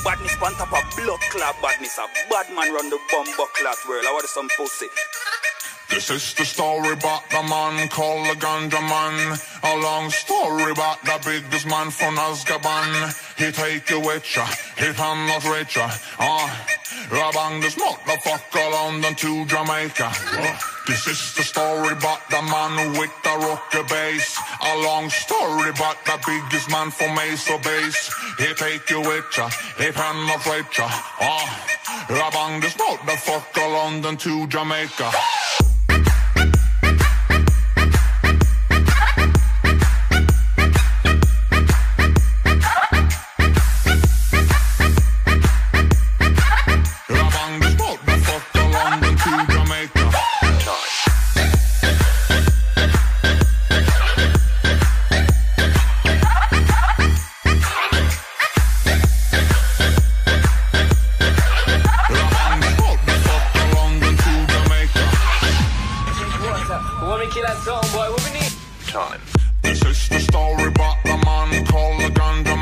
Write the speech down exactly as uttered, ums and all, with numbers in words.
badness on top of blood clot badness. A bad man run the bumbo clot world. I want some pussy. This is the story about the man called the Ganja Man. A long story about the biggest man from Azkaban. He take you with ya, he can not reach ya. Ah, uh, bang this motherfucker London to Jamaica. Uh, this is the story about the man with the rocker bass. A long story about the biggest man from Mesa Base. He take you with ya, he can not reach ya. Ah, uh, bang this motherfucker London to Jamaica. This is the story about the man called the Ganja Man.